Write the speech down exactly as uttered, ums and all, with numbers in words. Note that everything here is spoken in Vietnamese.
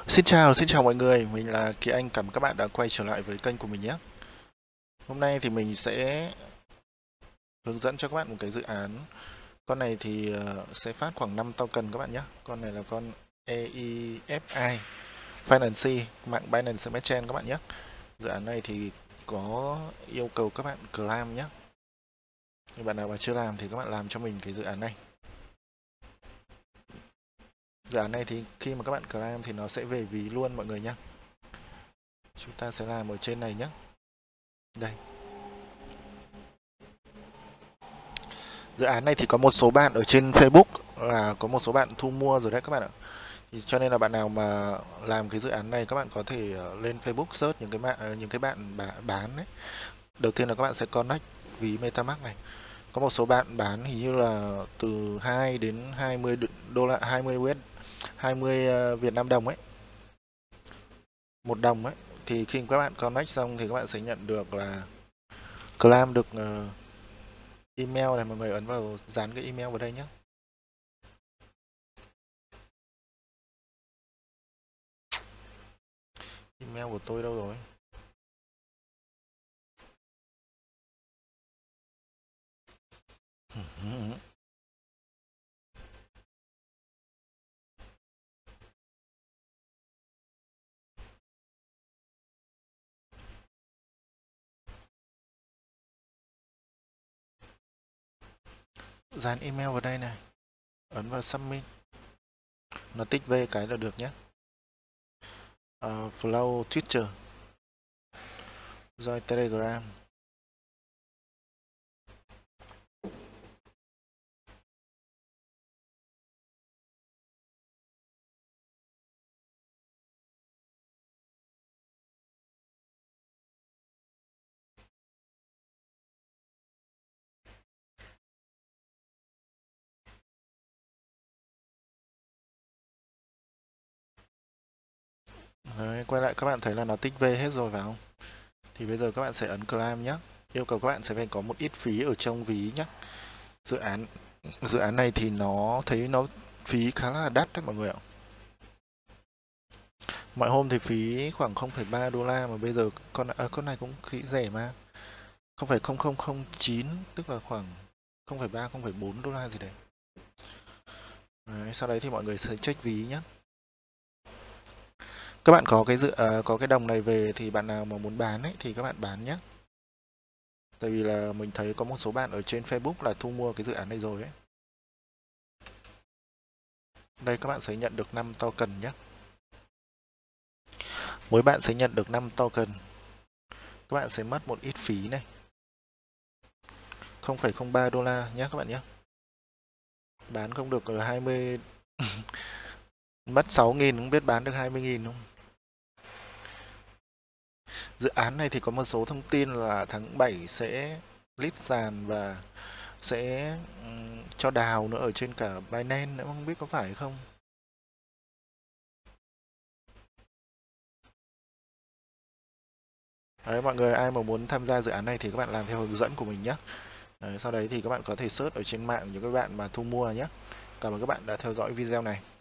Xin chào, xin chào mọi người, mình là Kỳ Anh, cảm ơn các bạn đã quay trở lại với kênh của mình nhé. Hôm nay thì mình sẽ hướng dẫn cho các bạn một cái dự án. Con này thì ờ, sẽ phát khoảng năm token các bạn nhé. Con này là con e i ép i Finance, mạng Binance Smart Chain các bạn nhé. Dự án này thì có yêu cầu các bạn claim nhé. Nếu bạn nào mà chưa làm thì các bạn làm cho mình cái dự án này. Dự án này thì khi mà các bạn claim thì nó sẽ về ví luôn mọi người nhé. Chúng ta sẽ làm ở trên này nhé. Đây. Dự án này thì có một số bạn ở trên Facebook là có một số bạn thu mua rồi đấy các bạn ạ. Thì cho nên là bạn nào mà làm cái dự án này các bạn có thể lên Facebook search những cái bạn những cái bạn bán đấy. Đầu tiên là các bạn sẽ connect ví MetaMask này. Có một số bạn bán hình như là từ hai đến hai mươi đô la, hai mươi u ét, hai mươi Việt Nam đồng ấy. Một đồng ấy thì khi các bạn connect xong thì các bạn sẽ nhận được là claim được uh, email này, mọi người ấn vào dán cái email vào đây nhé. Email của tôi đâu rồi? Dán email vào đây này, ấn vào submit, nó tích về cái là được nhé. Uh, Flow Twitter, rồi Telegram. Đấy, quay lại các bạn thấy là nó tích về hết rồi phải không? Thì bây giờ các bạn sẽ ấn claim nhé. Yêu cầu các bạn sẽ phải có một ít phí ở trong ví nhé. Dự án dự án này thì nó thấy nó phí khá là đắt đấy mọi người ạ. Mọi hôm thì phí khoảng không phẩy ba đô la mà bây giờ con à, con này cũng khá rẻ mà. không phẩy không không không chín tức là khoảng không phẩy ba không phẩy bốn đô la gì đấy. Đấy, sau đấy thì mọi người sẽ check ví nhé. Các bạn có cái dự uh, có cái đồng này về thì bạn nào mà muốn bán ấy thì các bạn bán nhé. Tại vì là mình thấy có một số bạn ở trên Facebook là thu mua cái dự án này rồi ấy. Đây các bạn sẽ nhận được năm token nhé. Mỗi bạn sẽ nhận được năm token. Các bạn sẽ mất một ít phí này. không phẩy không ba đô la nhé các bạn nhé. Bán không được là hai mươi mất sáu nghìn, không biết bán được hai mươi nghìn không. Dự án này thì có một số thông tin là tháng bảy sẽ list sàn và sẽ um, cho đào nữa ở trên cả Binance nữa, không biết có phải không. Đấy, mọi người ai mà muốn tham gia dự án này thì các bạn làm theo hướng dẫn của mình nhé. Đấy, sau đấy thì các bạn có thể search ở trên mạng những các bạn mà thu mua nhé. Cảm ơn các bạn đã theo dõi video này.